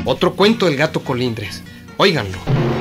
Otro cuento del gato Colindres. Óiganlo.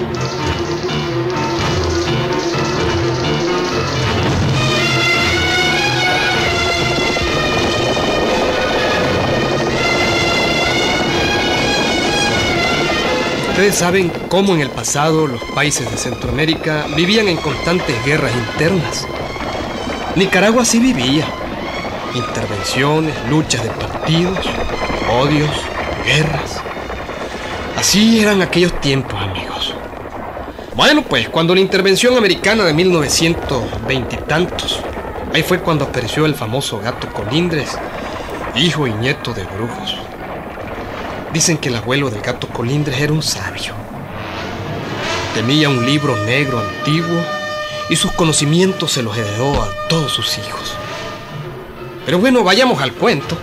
Ustedes saben cómo en el pasado los países de Centroamérica vivían en constantes guerras internas. Nicaragua sí vivía. Intervenciones, luchas de partidos, odios, guerras. Así eran aquellos tiempos, amigos. Bueno, pues cuando la intervención americana de 1920 y tantos, ahí fue cuando apareció el famoso gato Colindres, hijo y nieto de brujos. Dicen que el abuelo del gato Colindres era un sabio. Tenía un libro negro antiguo y sus conocimientos se los heredó a todos sus hijos. Pero bueno, vayamos al cuento.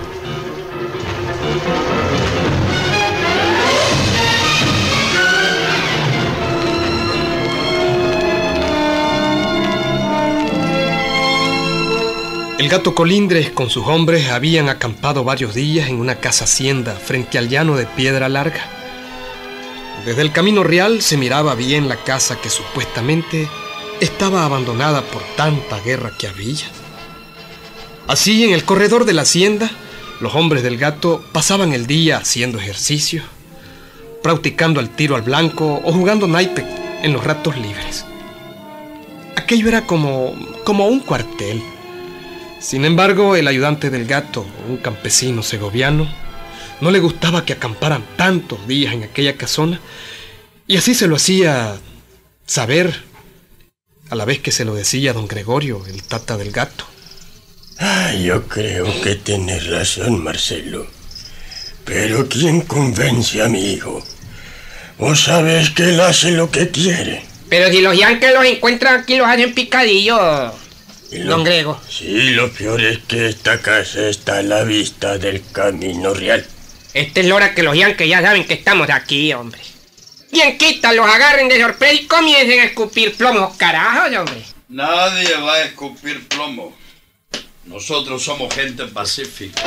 El gato Colindres con sus hombres habían acampado varios días en una casa hacienda frente al llano de Piedra Larga. Desde el camino real se miraba bien la casa que supuestamente estaba abandonada por tanta guerra que había. Así, en el corredor de la hacienda, los hombres del gato pasaban el día haciendo ejercicio, practicando el tiro al blanco o jugando naipe en los ratos libres. Aquello era como un cuartel. Sin embargo, el ayudante del gato, un campesino segoviano, no le gustaba que acamparan tantos días en aquella casona, y así se lo hacía saber, a la vez que se lo decía don Gregorio, el tata del gato. Yo creo que tienes razón, Marcelo. Pero ¿quién convence a mi hijo? Vos sabés que él hace lo que quiere. Pero si los yanques los encuentran aquí, los hacen picadillo, don Grego. Sí, lo peor es que esta casa está a la vista del camino real. Esta es la hora que los yanques ya saben que estamos aquí, hombre. Quien quita, los agarren de sorpresa y comiencen a escupir plomos, carajos, hombre. Nadie va a escupir plomo. Nosotros somos gente pacífica.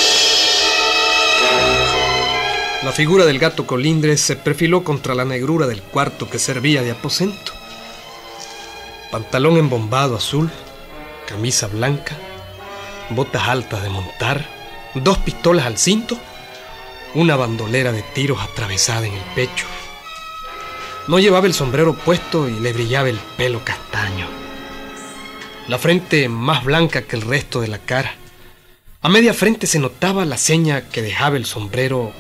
La figura del gato Colindres se perfiló contra la negrura del cuarto que servía de aposento. Pantalón embombado azul, camisa blanca, botas altas de montar, 2 pistolas al cinto, una bandolera de tiros atravesada en el pecho. No llevaba el sombrero puesto y le brillaba el pelo castaño. La frente más blanca que el resto de la cara. A media frente se notaba la seña que dejaba el sombrero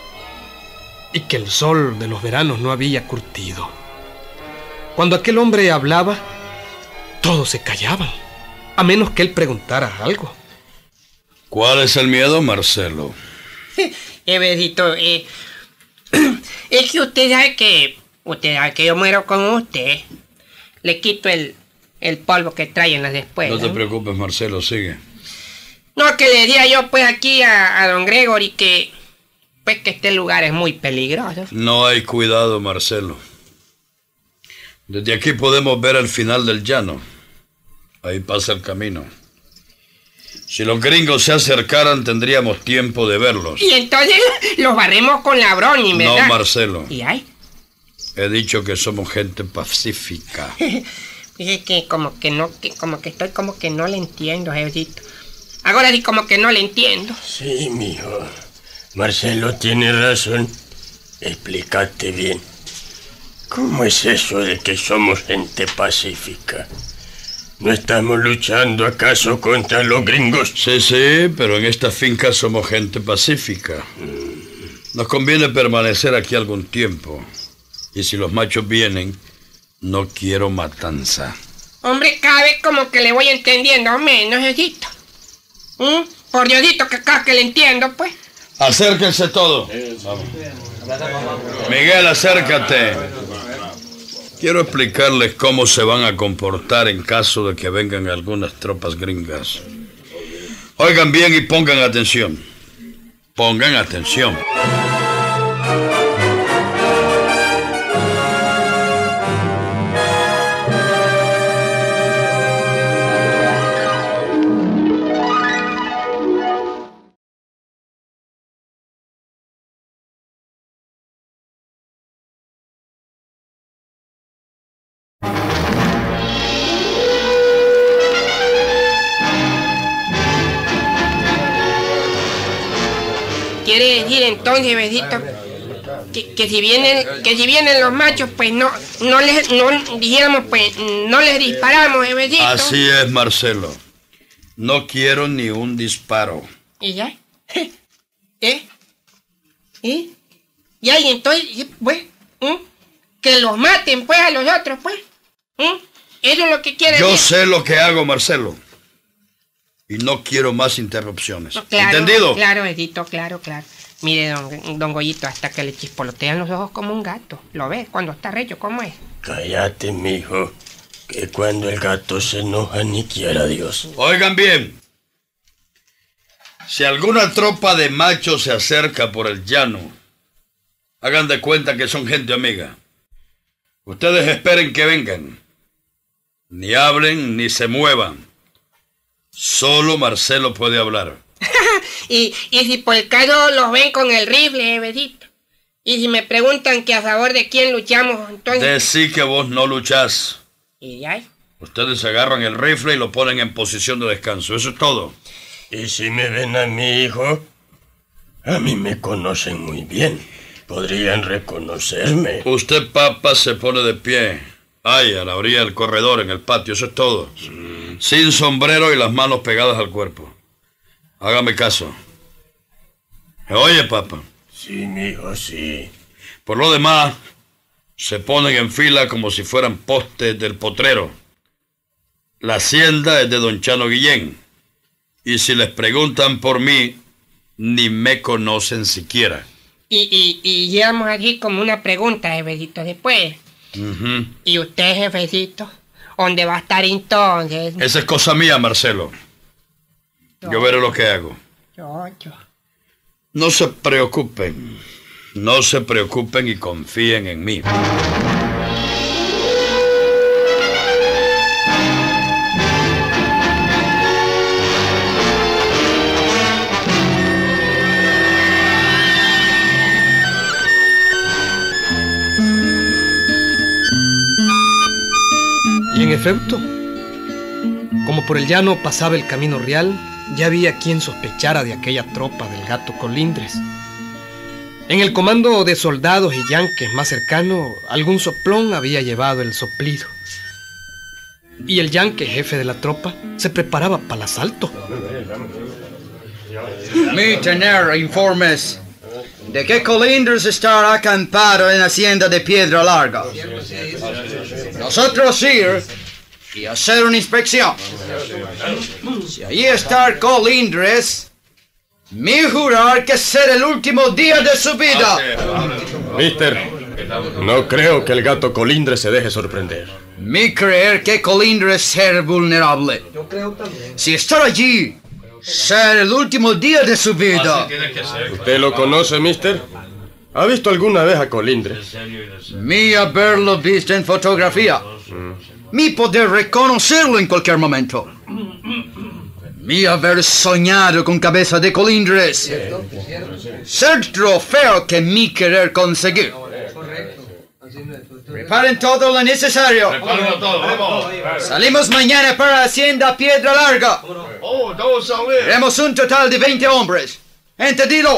y que el sol de los veranos no había curtido. Cuando aquel hombre hablaba, todos se callaban, a menos que él preguntara algo. ¿Cuál es el miedo, Marcelo? Besito, es que usted sabe que yo muero con usted. Le quito el polvo que trae en las espuelas. No te preocupes, Marcelo, sigue. No, que le diría yo pues aquí a don Gregory que este lugar es muy peligroso. No hay cuidado, Marcelo. Desde aquí podemos ver el final del llano. Ahí pasa el camino. Si los gringos se acercaran, tendríamos tiempo de verlos. Y entonces los barremos con la Browning, ¿verdad? No, Marcelo. ¿Y hay? He dicho que somos gente pacífica. Dice que como que no le entiendo, jefecito. Ahora sí como que no le entiendo. Sí, mijo. Marcelo tiene razón. Explícate bien. ¿Cómo es eso de que somos gente pacífica? ¿No estamos luchando acaso contra los gringos? Sí, pero en esta finca somos gente pacífica. Nos conviene permanecer aquí algún tiempo. Y si los machos vienen, no quiero matanza. Hombre, cada vez como que le voy entendiendo menos, jefecito. Por Diosito, que cada que le entiendo, pues. Acérquense todos. Vamos. Miguel, acércate. Quiero explicarles cómo se van a comportar en caso de que vengan algunas tropas gringas. Oigan bien y pongan atención. Pongan atención. quiere decir entonces, Jefecito, que si vienen los machos, pues no les disparamos, Jefecito. Así es, Marcelo. No quiero ni un disparo. ¿Y ya? Ya, y entonces, pues, que los maten, pues, a los otros, pues. Eso es lo que quiere Yo decir. sé lo que hago, Marcelo. Y no quiero más interrupciones. Claro, ¿Entendido? Claro, Edito, claro. Mire, don Goyito, hasta que le chispolotean los ojos como un gato. ¿Lo ves? Cuando está recho, ¿cómo es? Cállate, mijo, que cuando el gato se enoja ni quiera Dios. Oigan bien. Si alguna tropa de machos se acerca por el llano, hagan de cuenta que son gente amiga. Ustedes esperen que vengan. Ni hablen ni se muevan. Solo Marcelo puede hablar. y si por el caso los ven con el rifle, Edito. Y si me preguntan que a favor de quién luchamos, entonces... Decí que vos no luchás. ¿Y ya? Ustedes agarran el rifle y lo ponen en posición de descanso. Eso es todo. ¿Y si me ven a mi hijo? A mí me conocen muy bien. Podrían reconocerme. Usted, papa, se pone de pie. Ahí, a la orilla del corredor, en el patio. Eso es todo. Sin sombrero y las manos pegadas al cuerpo. Hágame caso. ¿Me oye, papa? Sí, mijo, sí. Por lo demás, se ponen en fila como si fueran postes del potrero. La hacienda es de don Chano Guillén. Y si les preguntan por mí, ni me conocen siquiera. Y llevamos aquí como una pregunta, jefecito, después. ¿Y usted, jefecito? ¿Dónde va a estar entonces? Esa es cosa mía, Marcelo. Yo veré lo que hago. Yo. No se preocupen. No se preocupen y confíen en mí. Y en efecto, como por el llano pasaba el camino real, ya había quien sospechara de aquella tropa del Gato Colindres. En el comando de soldados y yanques más cercano, algún soplón había llevado el soplido. Y el yanque, jefe de la tropa, se preparaba para el asalto. Mi tener informes de que Colindres estará acampado en la hacienda de Piedra Larga. Nosotros ir y hacer una inspección. Si allí está Colindres, mi jurar que será el último día de su vida. Mister, no creo que el Gato Colindres se deje sorprender. Mi creer que Colindres será vulnerable. Si estar allí, será el último día de su vida. ¿Usted lo conoce, mister? ¿Ha visto alguna vez a Colindres? Mi haberlo visto en fotografía. Mi poder reconocerlo en cualquier momento. Mi haber soñado con cabeza de Colindres. Ser trofeo que mi querer conseguir. Preparen todo lo necesario. Salimos mañana para la hacienda Piedra Larga. Haremos un total de 20 hombres. ¿Entendido?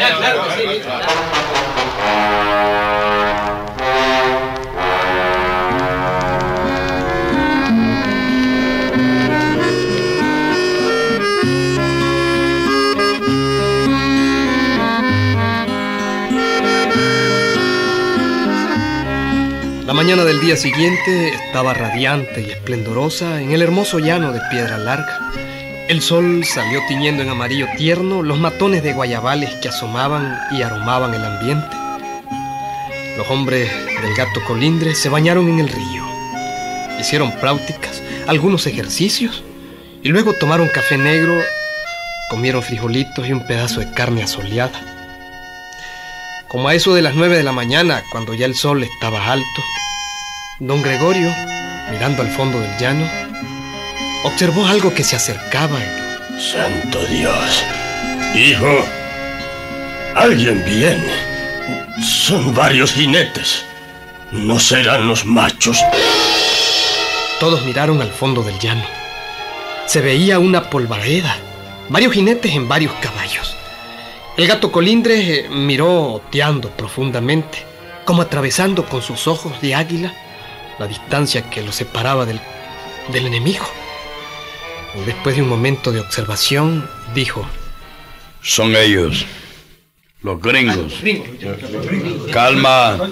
La mañana del día siguiente estaba radiante y esplendorosa en el hermoso llano de Piedra Larga. El sol salió tiñendo en amarillo tierno los matones de guayabales que asomaban y aromaban el ambiente. Los hombres del Gato Colindres se bañaron en el río, hicieron prácticas, algunos ejercicios, y luego tomaron café negro, comieron frijolitos y un pedazo de carne asoleada. Como a eso de las 9 de la mañana, cuando ya el sol estaba alto, don Gregorio, mirando al fondo del llano, observó algo que se acercaba. ¡Santo Dios! Hijo, alguien viene. Son varios jinetes. ¿No serán los machos? Todos miraron al fondo del llano. Se veía una polvareda, varios jinetes en varios caballos. El gato Colindres miró oteando profundamente, como atravesando con sus ojos de águila la distancia que lo separaba del enemigo. Después de un momento de observación, dijo: Son ellos, los gringos. Calma.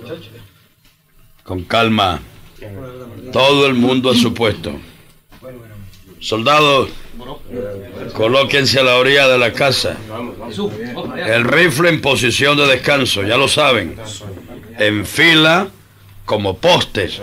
Con calma. Todo el mundo a su puesto. Soldados, colóquense a la orilla de la casa. El rifle en posición de descanso, ya lo saben. En fila, como postes.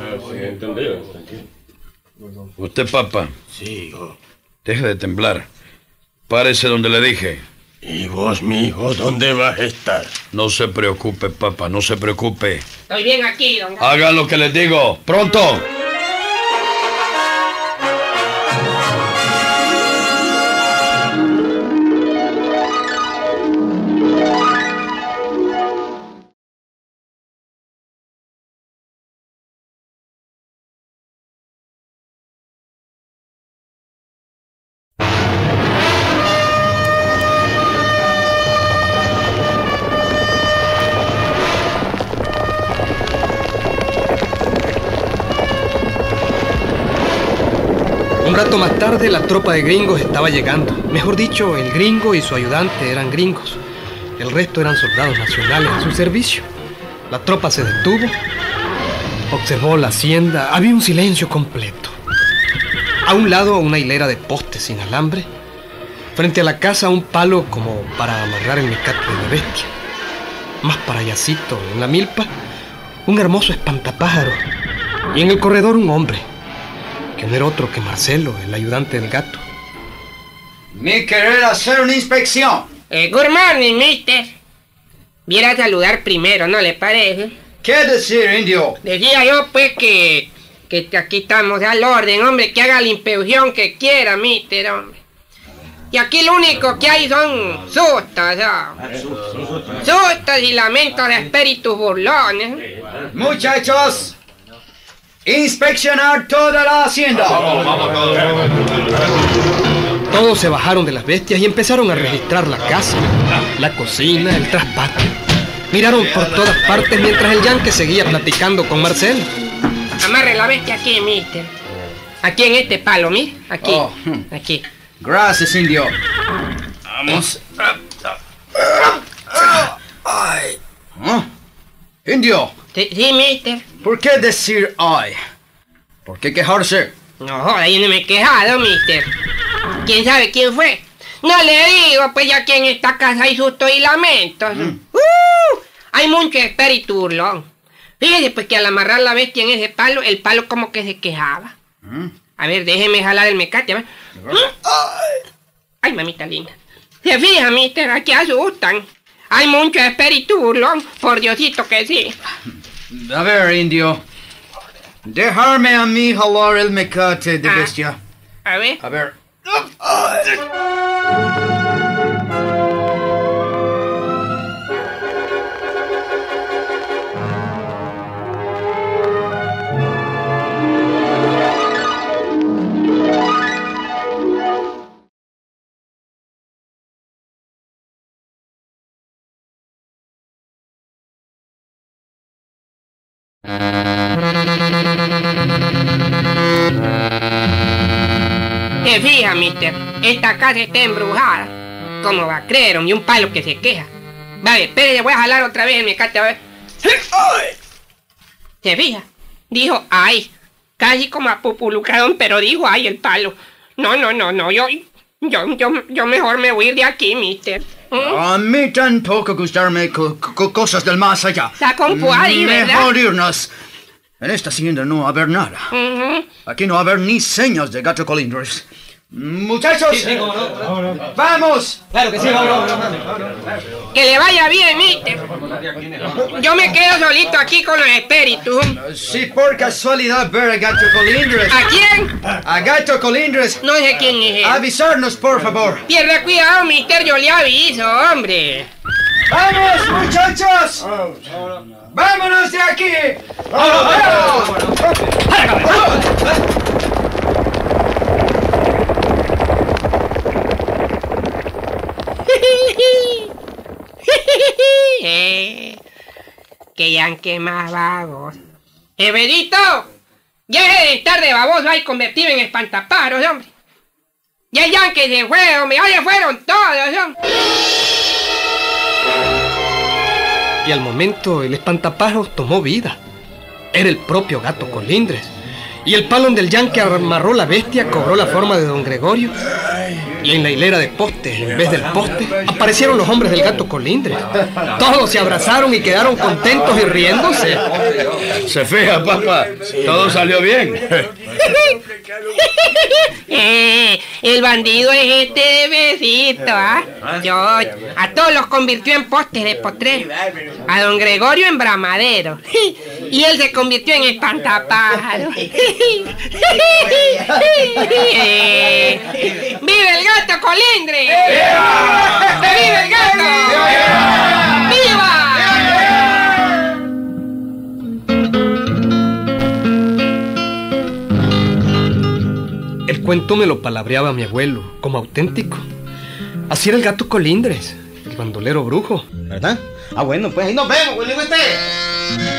Usted, papá. Sí. Deje de temblar. Párese donde le dije. ¿Y vos, mijo, dónde vas a estar? No se preocupe, papá, no se preocupe. Estoy bien aquí, don Gato. Hagan lo que les digo. ¡Pronto! Un rato más tarde, la tropa de gringos estaba llegando. Mejor dicho, el gringo y su ayudante eran gringos. El resto eran soldados nacionales a su servicio. La tropa se detuvo, observó la hacienda. Había un silencio completo. A un lado, una hilera de postes sin alambre. Frente a la casa, un palo como para amarrar el mecate de la bestia. Más para allácito, en la milpa, un hermoso espantapájaro. Y en el corredor, un hombre, que no era otro que Marcelo, el ayudante del gato. Me querer hacer una inspección. Good morning, mister. Viera a saludar primero, ¿no le parece? ¿Qué decir, indio? Decía yo, pues, que aquí estamos al orden, hombre, que haga la inspección que quiera, mister, hombre. Y aquí lo único que hay son sustos, ¿no? Sustos y lamentos de espíritus burlones. Muchachos, inspeccionar toda la hacienda. Todos se bajaron de las bestias y empezaron a registrar la casa, la cocina, el traspatio. Miraron por todas partes mientras el yanque seguía platicando con Marcelo. Amarre la bestia aquí, mister. Aquí en este palo, mire. Aquí. Oh. Aquí. Gracias, indio. Vamos. ¿Ah? Indio, Sí, mister. ¿por qué decir ay? ¿Por qué quejarse? No joda, yo no me he quejado, mister. ¿Quién sabe quién fue? No le digo, pues ya que en esta casa hay sustos y lamentos. Hay mucho espíritu burlón. Fíjese, pues que al amarrar la bestia en ese palo, el palo como que se quejaba. A ver, déjeme jalar el mecate, a ver. Ay, mamita linda. Se fija, mister, aquí asustan. Hay mucho espíritu burlón, por Diosito que sí. A ver, indio. Dejarme a mí jalar el mecate de bestia. A ver. A ver. Se fija, mister, esta casa está embrujada. ¿Cómo va a creer? Y un palo que se queja. Vale, espere, voy a jalar otra vez el mecate, a ver. Se fija, dijo ay, casi como a pupulucadón, pero dijo ay el palo. No, yo mejor me voy a ir de aquí, mister. A mí tampoco gustarme cosas del más allá. Está con Puari, ¿verdad? Mejor irnos. En esta hacienda no va a haber nada. Aquí no va a haber ni señas de gato Colindres. Muchachos, ¡vamos! Claro que sí, Que le vaya bien, mister. Yo me quedo solito aquí con los espíritus. Si por casualidad ver a gato Colindres. ¿A quién? A gato Colindres. No sé quién es él. Avisarnos, por favor. Pierda cuidado, mister, yo le aviso, hombre. ¡Vamos, muchachos! ¡Vámonos de aquí! ¡Vamos! yanque más baboso. ¡Ebedito! Ya deje de estar de baboso ahí convertido en espantapájaros, hombre. Ya el yanque se fue, hombre. Ya se fueron todos, hombre. Y al momento el espantapájaros tomó vida. Era el propio gato Colindres. Y el palo donde el yanque amarró la bestia cobró la forma de don Gregorio. Y en la hilera de postes, en vez del poste, aparecieron los hombres del gato Colindres. Todos se abrazaron y quedaron contentos y riéndose. Se fija, papá, todo salió bien. El bandido es este de besito, ¿ah? A todos los convirtió en postes de potrero. A don Gregorio en bramadero. Y él se convirtió en espantapájaros. ¡Vive el gato Colindres! ¡Vive el gato! ¡Viva! El cuento me lo palabreaba mi abuelo, como auténtico. Así era el gato Colindres, el bandolero brujo. ¿Verdad? Ah, bueno, pues ahí nos vemos, güey, usted.